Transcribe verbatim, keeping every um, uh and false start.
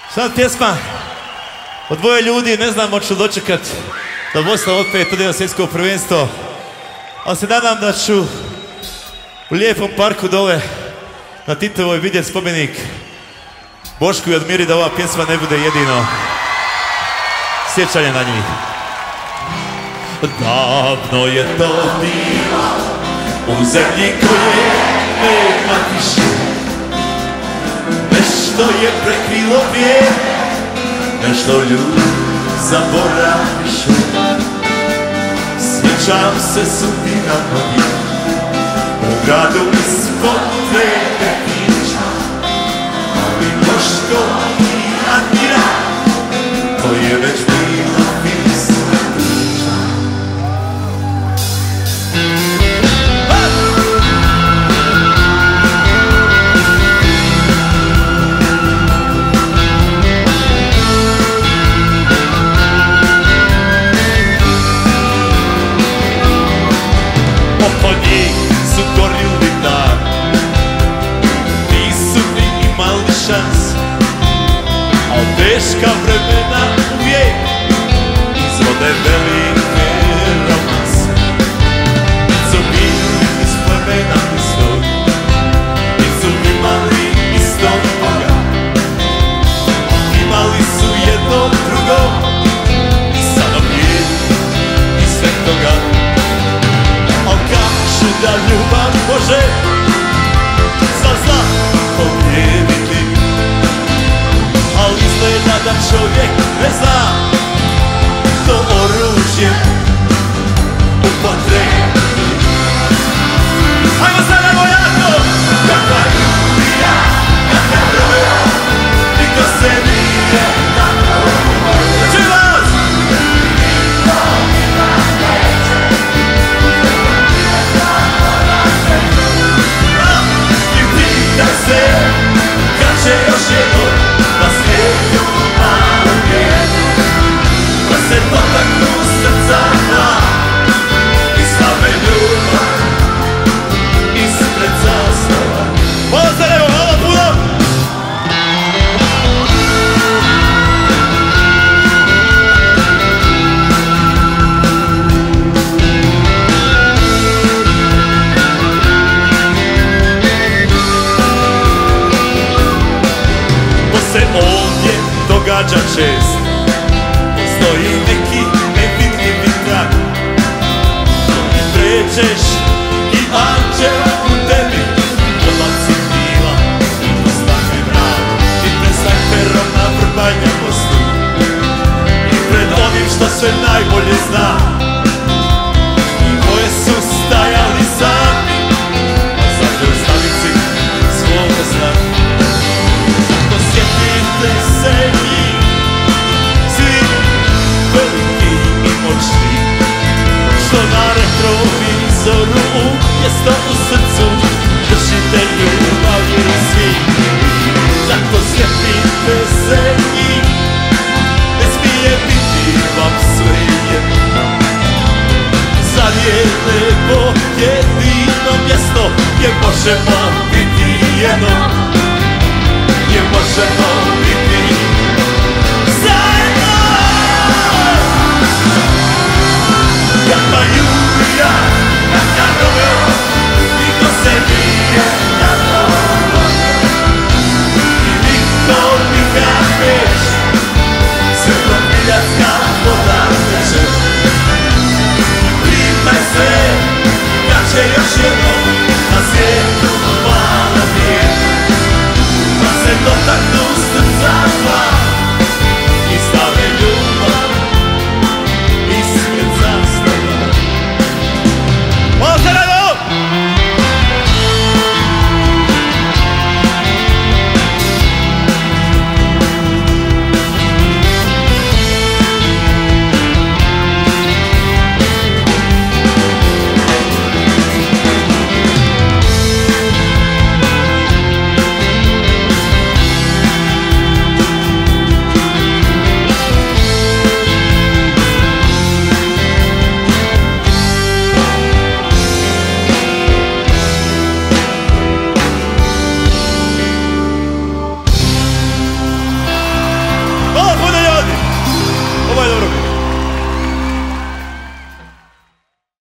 Sad pjesma od dvoje ljudi, ne znam hoću dočekat da Bosna opet ode na svjetsko prvenstvo, ali se nadam da ću u lijepom parku dole na Titovoj vidjeti spomenik Bošku i Admiri, da ova pjesma ne bude jedino sjećanje na njih. Davno je to bilo u zemlji koje nema više, nešto je prekrilo vijek, nešto ljudi zaboravišu. Sjećam se sudbina novih u gradu ispod tebe priča, ali Boško i Admira, to je već bila pisna priča. Oko njih su gorili dan, nisu ni imali šans, al teška vremena uvijek izvode velike romanse. Nisu bili iz plemena istog, nisu imali istog Boga, imali su jedno drugo i sada bijeli i sve toga. Al kažu da ljubav može sva zla pobijediti, al izgleda da čovjek ne zna to oružje upotrijebiti. Ajmo sad, ajmo jako! Kakva ljubija, kakva broja, niko se nije tako umorila. Čuj vas! Se, kad će još jednom da svijetu malu vjeru, da se dotaknu srca dva i slave ljubav ispred zastava. Pozdravimo, hvala puno! Se ovdje događa čest, postoji neki nevidljivi trag, dok pređeš i anđela u tebi odlazi mila i postane mrak, i prestaj perom na vrbanja mostu i pred onim što sve najbolje zna, i koje su stajali sami, a sad u stavici svoga sna. Sjetite se njih, svi veliki i moćni, što na retrovizoru umjesto u srcu držite ljubav i svi. Zato sjetite se njih, ne smije biti vam svejedno. Zar je nebo jedino mjesto gdje možemo biti jedno, gdje možemo